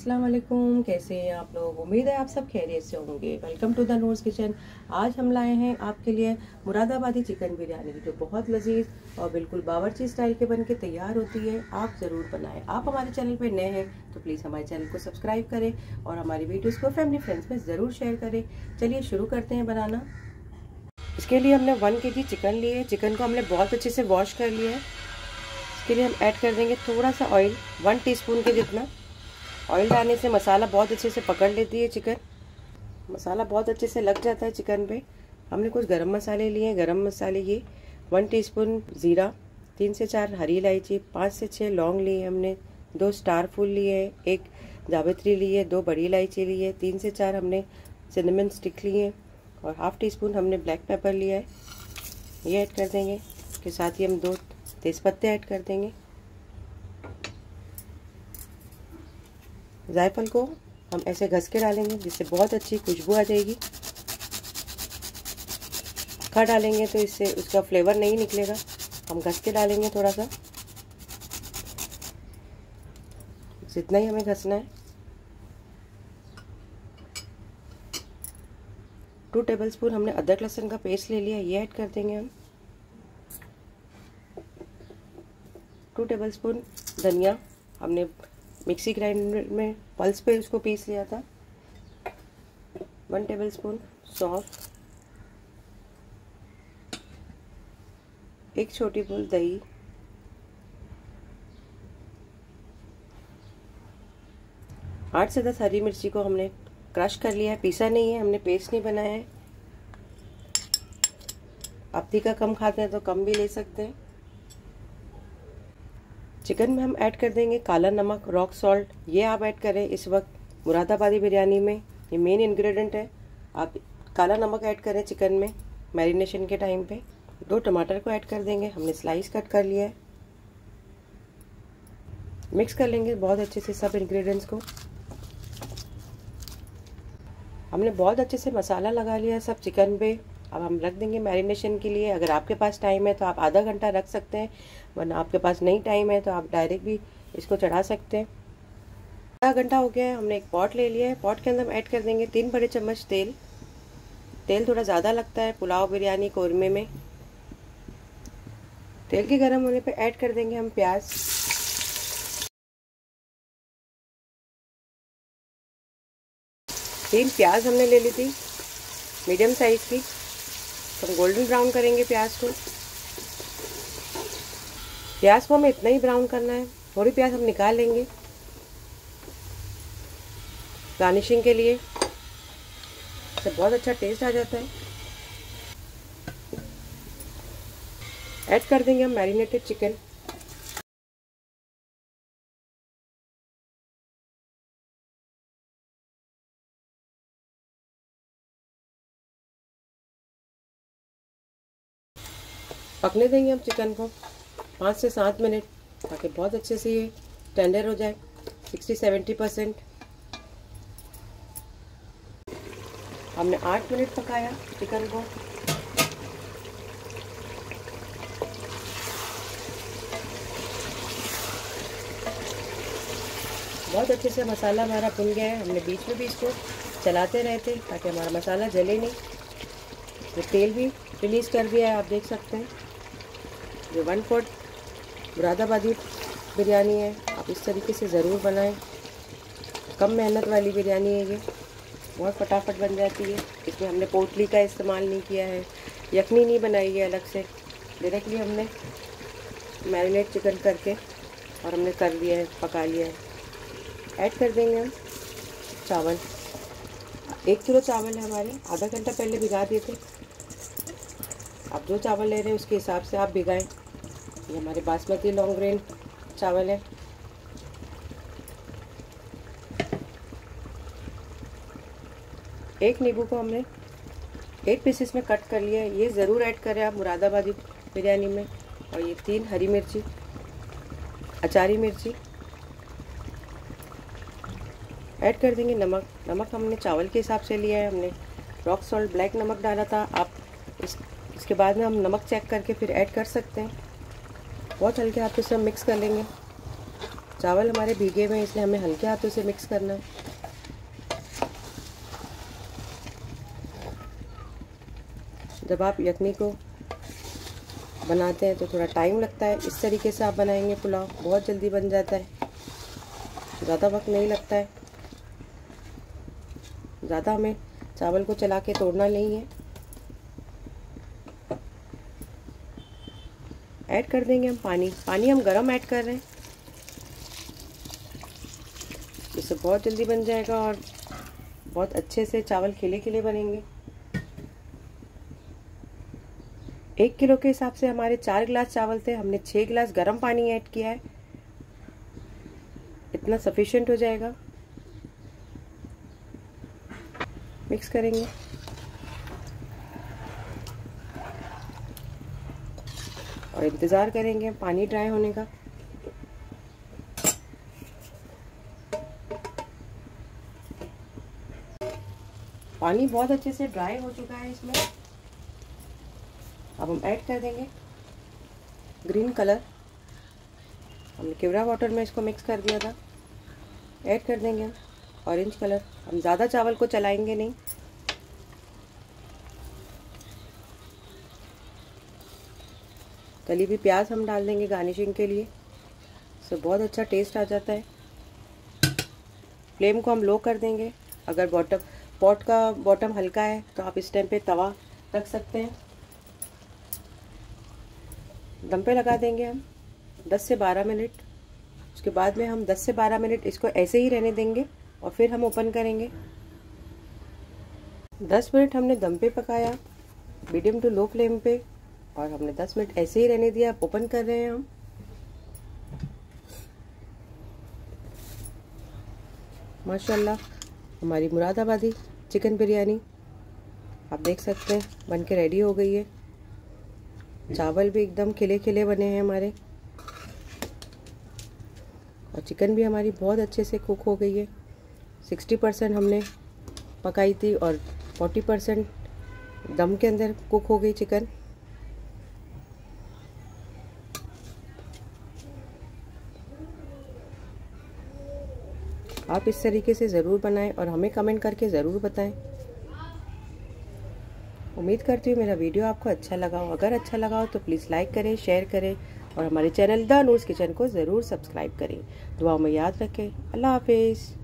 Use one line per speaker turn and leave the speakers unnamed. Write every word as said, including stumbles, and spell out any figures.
अस्सलाम वालेकुम, कैसे हैं आप लोग। उम्मीद है आप सब खैरियत से होंगे। Welcome to the Noor's kitchen. आज हम लाए हैं आपके लिए मुरादाबादी चिकन बिरयानी, जो बहुत लजीज और बिल्कुल बावर्ची स्टाइल के बन के तैयार होती है। आप ज़रूर बनाएं। आप हमारे चैनल पे नए हैं तो प्लीज़ हमारे चैनल को सब्सक्राइब करें और हमारी वीडियोज़ को फैमिली फ्रेंड्स में ज़रूर शेयर करें। चलिए शुरू करते हैं बनाना। इसके लिए हमने वन के जी चिकन लिए है। चिकन को हमने बहुत अच्छे से वॉश कर लिया है। इसके लिए हम ऐड कर देंगे थोड़ा सा ऑयल, वन टीस्पून के जितना। ऑयल डालने से मसाला बहुत अच्छे से पकड़ लेती है चिकन, मसाला बहुत अच्छे से लग जाता है चिकन पे। हमने कुछ गरम मसाले लिए हैं। गरम मसाले ये वन टीस्पून ज़ीरा, तीन से चार हरी इलायची, पाँच से छः लौंग लिए हमने, दो स्टार फूल लिए हैं, एक जावित्री ली है, दो बड़ी इलायची ली है, तीन से चार हमने सिनेमन स्टिक लिए हैं और हाफ़ टी स्पून हमने ब्लैक पेपर लिया है। ये ऐड कर देंगे। इसके साथ ही हम दो तेज़पत्ते ऐड कर देंगे। जायफल को हम ऐसे घस के डालेंगे जिससे बहुत अच्छी खुशबू आ जाएगी। खा डालेंगे तो इससे उसका फ्लेवर नहीं निकलेगा। हम घस के डालेंगे थोड़ा सा, जितना ही हमें घसना है। टू टेबलस्पून हमने अदरक लहसुन का पेस्ट ले लिया, ये ऐड कर देंगे हम। टू टेबलस्पून धनिया हमने मिक्सी ग्राइंडर में पल्स पे उसको पीस लिया था। वन टेबलस्पून सौंफ, एक छोटी बूंद दही, आठ से दस हरी मिर्ची को हमने क्रश कर लिया है, पीसा नहीं है, हमने पेस्ट नहीं बनाया है। आप तीखा कम खाते हैं तो कम भी ले सकते हैं। चिकन में हम ऐड कर देंगे काला नमक, रॉक सॉल्ट। ये आप ऐड करें इस वक्त मुरादाबादी बिरयानी में, ये मेन इंग्रेडिएंट है। आप काला नमक ऐड करें चिकन में मैरिनेशन के टाइम पे। दो टमाटर को ऐड कर देंगे, हमने स्लाइस कट कर लिया है। मिक्स कर लेंगे बहुत अच्छे से सब इंग्रेडिएंट्स को। हमने बहुत अच्छे से मसाला लगा लिया है सब चिकन पे। अब हम रख देंगे मैरिनेशन के लिए। अगर आपके पास टाइम है तो आप आधा घंटा रख सकते हैं, वरना आपके पास नहीं टाइम है तो आप डायरेक्ट भी इसको चढ़ा सकते हैं। आधा घंटा हो गया है। हमने एक पॉट ले लिया है। पॉट के अंदर हम ऐड कर देंगे तीन बड़े चम्मच तेल। तेल थोड़ा ज़्यादा लगता है पुलाव, बिरयानी, कौरमे में। तेल के गर्म होने पे ऐड कर देंगे हम प्याज। तीन प्याज हमने ले ली थी मीडियम साइज की। तो हम गोल्डन ब्राउन करेंगे प्याज को। प्याज को हमें इतना ही ब्राउन करना है। थोड़ी प्याज हम निकाल लेंगे गार्निशिंग के लिए, इससे बहुत अच्छा टेस्ट आ जाता है। ऐड कर देंगे हम मैरिनेटेड चिकन। पकने देंगे हम चिकन को पाँच से सात मिनट, ताकि बहुत अच्छे से ये टेंडर हो जाए, सिक्सटी सेवेंटी परसेंट। हमने आठ मिनट पकाया चिकन को। बहुत अच्छे से मसाला हमारा भुन गया है। हमने बीच में भी इसको चलाते रहते ताकि हमारा मसाला जले नहीं। ये तेल भी रिलीज़ कर दिया है, आप देख सकते हैं। ये वन फोर्थ मुरादाबादी बिरयानी है, आप इस तरीके से ज़रूर बनाएं। कम मेहनत वाली बिरयानी है ये, बहुत फटाफट बन जाती है। इसमें हमने पोटली का इस्तेमाल नहीं किया है, यखनी नहीं बनाई है अलग से। डायरेक्टली हमने मैरिनेट चिकन करके और हमने कर लिया है, पका लिया है। ऐड कर देंगे हम चावल। एक किलो चावल है हमारे, आधा घंटा पहले भिगा दिए थे। आप जो चावल ले रहे हैं उसके हिसाब से आप भिगाएं। ये हमारे बासमती लॉन्ग ग्रेन चावल है। एक नींबू को हमने एट पीसेस में कट कर लिया है, ये ज़रूर ऐड करें आप मुरादाबादी बिरयानी में। और ये तीन हरी मिर्ची, अचारी मिर्ची। ऐड कर देंगे नमक। नमक हमने चावल के हिसाब से लिया है, हमने रॉक सॉल्ट ब्लैक नमक डाला था। आप इस इसके बाद में हम नमक चेक करके फिर ऐड कर सकते हैं। बहुत हल्के हाथ से सब मिक्स कर लेंगे। चावल हमारे भीगे हुए हैं, इसलिए हमें हल्के हाथों से मिक्स करना है। जब आप यखनी को बनाते हैं तो थोड़ा टाइम लगता है। इस तरीके से आप बनाएंगे पुलाव, बहुत जल्दी बन जाता है, ज़्यादा वक्त नहीं लगता है। ज़्यादा हमें चावल को चला के तोड़ना नहीं है। ऐड कर देंगे हम पानी। पानी हम गरम ऐड कर रहे हैं, इससे बहुत जल्दी बन जाएगा और बहुत अच्छे से चावल खिले खिले बनेंगे। एक किलो के हिसाब से हमारे चार गिलास चावल थे, हमने छः गिलास गर्म पानी ऐड किया है, इतना सफिशिएंट हो जाएगा। मिक्स करेंगे और इंतज़ार करेंगे पानी ड्राई होने का। पानी बहुत अच्छे से ड्राई हो चुका है इसमें। अब हम ऐड कर देंगे ग्रीन कलर। हमने केवड़ा वाटर में इसको मिक्स कर दिया था। ऐड कर देंगे हम ऑरेंज कलर। हम ज़्यादा चावल को चलाएंगे नहीं। तली हुई प्याज हम डाल देंगे गार्निशिंग के लिए, इससे बहुत अच्छा टेस्ट आ जाता है। फ्लेम को हम लो कर देंगे। अगर बॉटम पॉट का बॉटम हल्का है तो आप इस टाइम पे तवा रख सकते हैं। दम पे लगा देंगे हम दस से बारह मिनट। उसके बाद में हम दस से बारह मिनट इसको ऐसे ही रहने देंगे और फिर हम ओपन करेंगे। दस मिनट हमने दम पे पकाया, मीडियम टू लो फ्लेम पे, और हमने दस मिनट ऐसे ही रहने दिया। ओपन कर रहे हैं हम। माशाल्लाह हमारी मुरादाबादी चिकन बिरयानी आप देख सकते हैं बन के रेडी हो गई है। चावल भी एकदम खिले खिले बने हैं हमारे, और चिकन भी हमारी बहुत अच्छे से कुक हो गई है। साठ परसेंट हमने पकाई थी और चालीस परसेंट दम के अंदर कुक हो गई चिकन। आप इस तरीके से ज़रूर बनाएं और हमें कमेंट करके ज़रूर बताएं। उम्मीद करती हूँ मेरा वीडियो आपको अच्छा लगा हो। अगर अच्छा लगा हो तो प्लीज़ लाइक करें, शेयर करें और हमारे चैनल द नूर्स किचन को ज़रूर सब्सक्राइब करें। दुआ में याद रखें। अल्लाह हाफिज़।